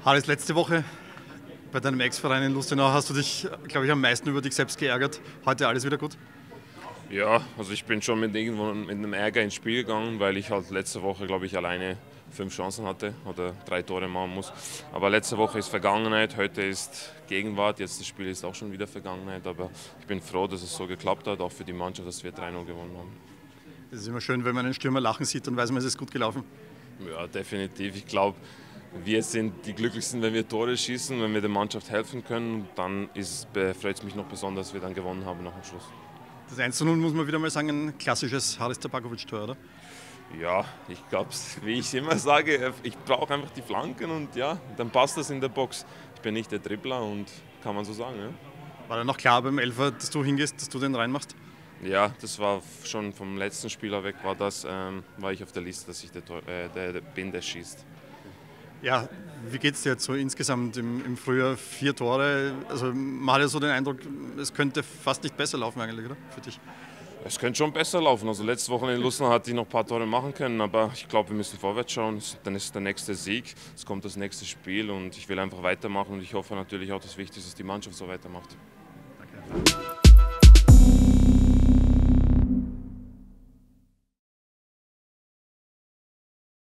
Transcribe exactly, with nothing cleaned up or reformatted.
Hannes, letzte Woche bei deinem Ex-Verein in Lustenau hast du dich, glaube ich, am meisten über dich selbst geärgert. Heute alles wieder gut? Ja, also ich bin schon mit, irgendwo mit einem Ärger ins Spiel gegangen, weil ich halt letzte Woche, glaube ich, alleine fünf Chancen hatte oder drei Tore machen muss. Aber letzte Woche ist Vergangenheit, heute ist Gegenwart, jetzt das Spiel ist auch schon wieder Vergangenheit. Aber ich bin froh, dass es so geklappt hat, auch für die Mannschaft, dass wir drei null gewonnen haben. Es ist immer schön, wenn man einen Stürmer lachen sieht, dann weiß man, es ist gut gelaufen. Ja, definitiv. Ich glaube, wir sind die Glücklichsten, wenn wir Tore schießen, wenn wir der Mannschaft helfen können. Dann freut es mich noch besonders, dass wir dann gewonnen haben nach dem Schluss. Das eins zu null muss man wieder mal sagen, ein klassisches Haris Tabakovic-Tor, oder? Ja, ich glaube, wie ich immer sage, ich brauche einfach die Flanken und ja, dann passt das in der Box. Ich bin nicht der Dribbler und kann man so sagen. Ja. War dann noch klar beim Elfer, dass du hingehst, dass du den reinmachst? Ja, das war schon vom letzten Spieler weg, war das, ähm, war ich auf der Liste, dass ich der, äh, der, der bin, der schießt. Ja, wie geht es dir jetzt so insgesamt im, im Frühjahr? Vier Tore, also man hat ja so den Eindruck, es könnte fast nicht besser laufen eigentlich, oder? Für dich? Es könnte schon besser laufen. Also letzte Woche in Lustenau hatte ich noch ein paar Tore machen können, aber ich glaube, wir müssen vorwärts schauen. Dann ist der nächste Sieg, es kommt das nächste Spiel und ich will einfach weitermachen und ich hoffe natürlich auch, dass wichtig ist, dass die Mannschaft so weitermacht. Danke.